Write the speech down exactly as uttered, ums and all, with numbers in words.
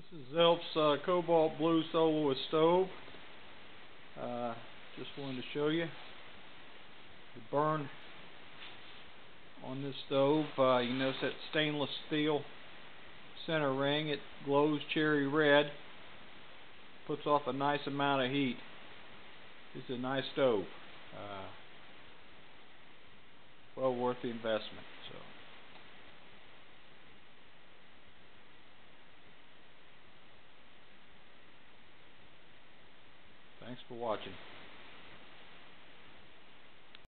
This is Zelf's uh, Cobalt Blue Soloist stove. Uh, just wanted to show you the burn on this stove. Uh, you notice that stainless steel center ring. It glows cherry red. Puts off a nice amount of heat. It's a nice stove. Uh, well worth the investment. So. Thanks for watching.